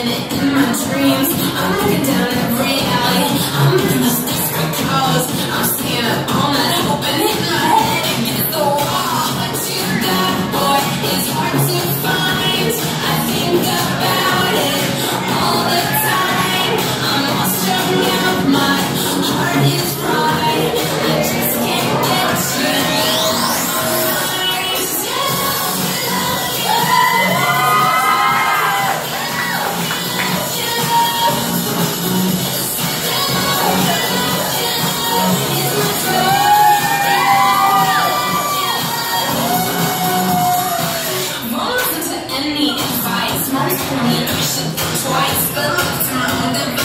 minute in my dreams. I'm looking down every alley. I'm in those desperate clothes. I'm seeing all that hope and hitting my head against the wall. But you, that boy, is hard to find. I think about it all the time. I'm all strung out. My heart is fried. I just can't get you. Any advice, most of me I should think twice, but look to my own device.